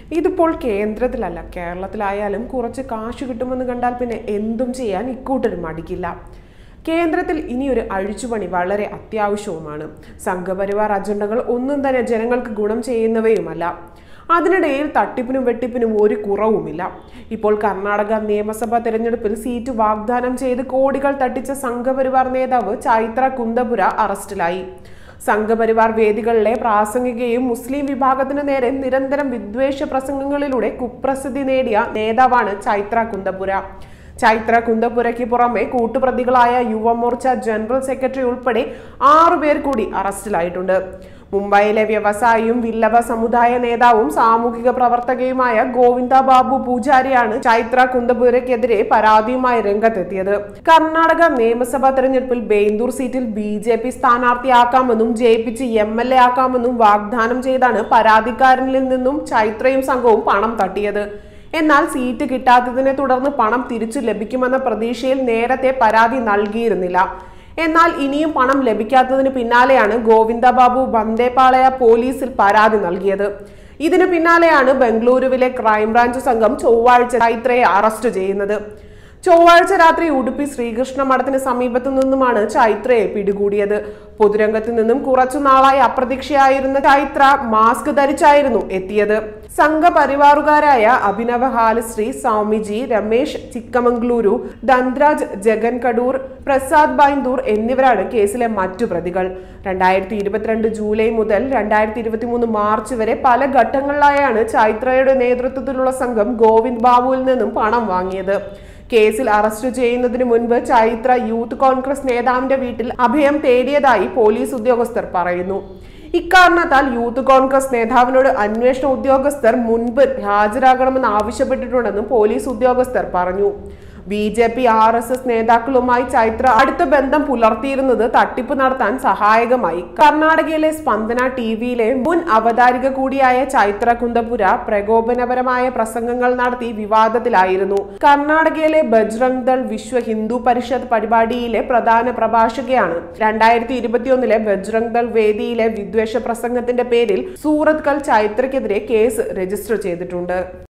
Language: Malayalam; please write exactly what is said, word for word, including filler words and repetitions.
ഇതിപ്പോൾ കേന്ദ്രത്തിലല്ല, കേരളത്തിലായാലും കുറച്ച് കാശ് കിട്ടുമെന്ന് കണ്ടാൽ പിന്നെ എന്തും ചെയ്യാൻ ഇക്കൂട്ടരും മടിക്കില്ല. കേന്ദ്രത്തിൽ ഇനിയൊരു അഴിച്ചുപണി വളരെ അത്യാവശ്യവുമാണ്. സംഘപരിവാർ അജണ്ടകൾ ഒന്നും തന്നെ ജനങ്ങൾക്ക് ഗുണം ചെയ്യുന്നവയുമല്ല. അതിനിടയിൽ തട്ടിപ്പിനും വെട്ടിപ്പിനും ഒരു കുറവുമില്ല. ഇപ്പോൾ കർണാടക നിയമസഭാ തെരഞ്ഞെടുപ്പിൽ സീറ്റ് വാഗ്ദാനം ചെയ്ത് കോടികൾ തട്ടിച്ച സംഘപരിവാർ നേതാവ് ചൈത്ര കുന്ദപുര അറസ്റ്റിലായി. സംഘപരിവാർ വേദികളിലെ പ്രാസംഗികയും മുസ്ലിം വിഭാഗത്തിനു നേരെ നിരന്തരം വിദ്വേഷ പ്രസംഗങ്ങളിലൂടെ കുപ്രസിദ്ധി നേടിയ നേതാവാണ് ചൈത്ര കുന്ദപുര. ചൈത്ര കുന്ദപുരയ്ക്ക് പുറമെ കൂട്ടുപ്രതികളായ യുവമോർച്ച ജനറൽ സെക്രട്ടറി ഉൾപ്പെടെ ആറുപേർ കൂടി അറസ്റ്റിലായിട്ടുണ്ട്. മുംബൈയിലെ വ്യവസായിയും വില്ലവ സമുദായ നേതാവും സാമൂഹിക പ്രവർത്തകയുമായ ഗോവിന്ദ ബാബു പൂജാരിയാണ് ചൈത്ര കുന്ദപുരയ്ക്കെതിരെ പരാതിയുമായി രംഗത്തെത്തിയത്. കർണാടക നിയമസഭാ തെരഞ്ഞെടുപ്പിൽ ബേന്ദൂർ സീറ്റിൽ ബി ജെ പി സ്ഥാനാർത്ഥിയാക്കാമെന്നും ജയിപ്പിച്ച് എം എൽ എ ആക്കാമെന്നും വാഗ്ദാനം ചെയ്താണ് പരാതിക്കാരനിൽ നിന്നും ചൈത്രയും സംഘവും പണം തട്ടിയത്. എന്നാൽ സീറ്റ് കിട്ടാത്തതിനെ തുടർന്ന് പണം തിരിച്ചു ലഭിക്കുമെന്ന പ്രതീക്ഷയിൽ നേരത്തെ പരാതി നൽകിയിരുന്നില്ല. എന്നാൽ ഇനിയും പണം ലഭിക്കാത്തതിന് പിന്നാലെയാണ് ഗോവിന്ദ ബാബു ബന്ദേപാളയ പോലീസിൽ പരാതി നൽകിയത്. ഇതിനു പിന്നാലെയാണ് ബംഗളൂരുവിലെ ക്രൈംബ്രാഞ്ച് സംഘം ചൊവ്വാഴ്ച ചൈത്രയെ അറസ്റ്റ് ചെയ്യുന്നത്. ചൊവ്വാഴ്ച രാത്രി ഉടുപ്പി ശ്രീകൃഷ്ണ മഠത്തിന് സമീപത്തു നിന്നുമാണ് ചൈത്രയെ പിടികൂടിയത്. പൊതുരംഗത്ത് നിന്നും കുറച്ചു നാളായി അപ്രതീക്ഷയായിരുന്ന ചൈത്ര മാസ്ക് ധരിച്ചായിരുന്നു എത്തിയത്. സംഘപരിവാറുകാരായ അഭിനവ ഹാലശ്രീ, സ്വാമിജി, രമേശ് ചിക്കമംഗ്ലൂരു, ധൻരാജ്, ജഗൻ കടൂർ, പ്രസാദ് ബൈന്ദൂർ എന്നിവരാണ് കേസിലെ മറ്റു പ്രതികൾ. രണ്ടായിരത്തി ഇരുപത്തിരണ്ട് ജൂലൈ മുതൽ രണ്ടായിരത്തി ഇരുപത്തി മൂന്ന് മാർച്ച് വരെ പല ഘട്ടങ്ങളിലായാണ് ചൈത്രയുടെ നേതൃത്വത്തിലുള്ള സംഘം ഗോവിന്ദ് ബാബുവിൽ നിന്നും പണം വാങ്ങിയത്. കേസിൽ അറസ്റ്റ് ചെയ്യുന്നതിന് മുൻപ് ചൈത്ര യൂത്ത് കോൺഗ്രസ് നേതാവിന്റെ വീട്ടിൽ അഭയം തേടിയതായി പോലീസ് ഉദ്യോഗസ്ഥർ പറയുന്നു. ഇക്കാരണത്താൽ യൂത്ത് കോൺഗ്രസ് നേതാവിനോട് അന്വേഷണ ഉദ്യോഗസ്ഥർ മുൻപ് ഹാജരാകണമെന്ന് ആവശ്യപ്പെട്ടിട്ടുണ്ടെന്നും പോലീസ് ഉദ്യോഗസ്ഥർ പറഞ്ഞു. B J P R S S നേതാക്കളുമായി ചൈത്ര അടുത്ത ബന്ധം പുലർത്തിയിരുന്നത് തട്ടിപ്പ് നടത്താൻ സഹായകമായി. കർണാടകയിലെ സ്പന്ദന ടി വിയിലെ മുൻ അവതാരിക കൂടിയായ ചൈത്ര കുന്ദപുര പ്രകോപനപരമായ പ്രസംഗങ്ങൾ നടത്തി വിവാദത്തിലായിരുന്നു. കർണാടകയിലെ ബജ്രംഗ് ദൾ വിശ്വ ഹിന്ദു പരിഷത്ത് പരിപാടിയിലെ പ്രധാന പ്രഭാഷകയാണ്. രണ്ടായിരത്തി ഇരുപത്തിയൊന്നിലെ ബജ്രംഗ് ദൾ വേദിയിലെ വിദ്വേഷ പ്രസംഗത്തിന്റെ പേരിൽ സൂറത്ത് കൽ ചൈത്രയ്ക്കെതിരെ കേസ് രജിസ്റ്റർ ചെയ്തിട്ടുണ്ട്.